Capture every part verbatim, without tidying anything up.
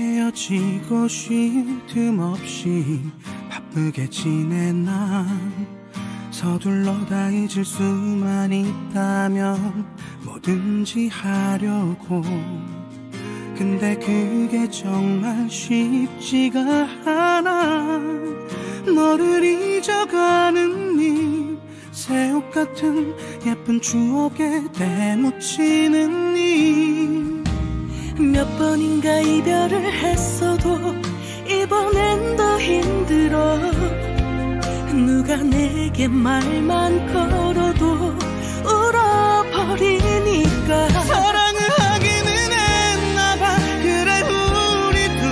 헤어지고 쉴 틈 없이 바쁘게 지내 난 서둘러 다 잊을 수만 있다면 뭐든지 하려고. 근데 그게 정말 쉽지가 않아. 너를 잊어가는 일, 새 옷 같은 예쁜 추억에 되묻히는 일. 몇 번인가 이별을 했어도 이번엔 더 힘들어. 누가 내게 말만 걸어도 울어버리니까. 사랑을 하기는 했나봐. 그래 우리 두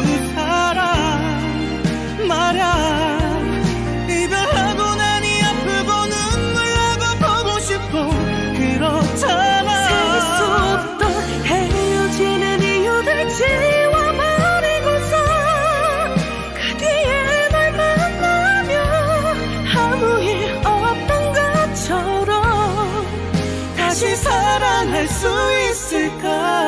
사람 말야. 이별하고 나니 아프고 눈물 나고 보고 싶고 그렇잖아. 셀 수 없던 헤어지는 이유들 지워버리고서 그 뒤에 널 만나면 아무 일 없던 것처럼 다시 사랑할 수 있을까.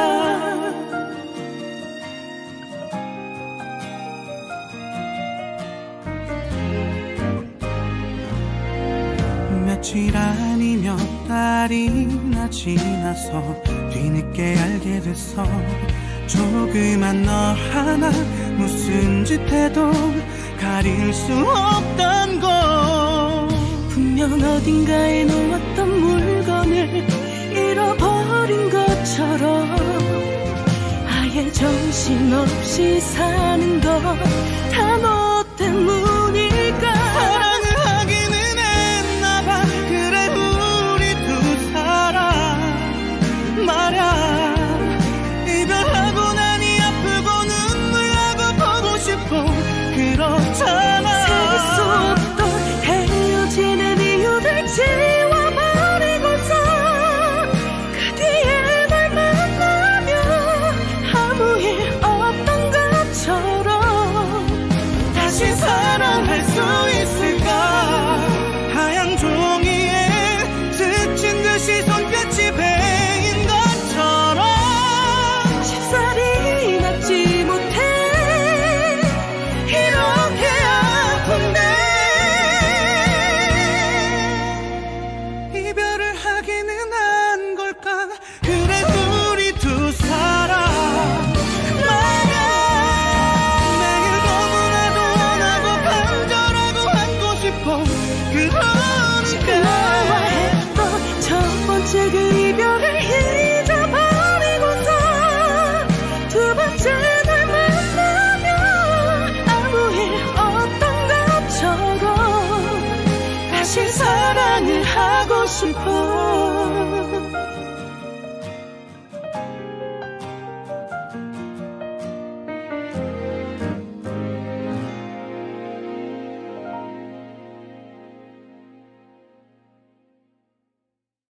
며칠 아니 몇 달이나 지나서 뒤늦게 알게 됐어. 조그만 너 하나 무슨 짓 해도 가릴 수 없단 거. 분명 어딘가에 놓았던 물건을 잃어버린 것처럼 아예 정신없이 사는 거 다 너 때문일까. 사랑을 하기는 했나봐. 그래 우리 두 사람 말야. 이별하고 나니 아프고 눈물 나고 보고 싶고 그렇잖아. 셀 수 없던 헤어지는 이유들 지워버리고서 그 뒤에 널 만나면 아무 일 없던 것처럼 다시 사랑할 수 있을까. 하얀 종이에 스친 듯이 손끝이 베인 것처럼 쉽사리 낫지 못해 이렇게 아픈데. 이별을 하기는 한 걸까. 그래 우리 두 사람 말야. 매일 너무나도 원하고 간절하고 안고 싶어 그러니까. 너와 했던 첫 번째 그 이별을 잊어버리고서 두 번째 널 만나면 아무 일 없던 것처럼 다시 사랑을 하고 싶어.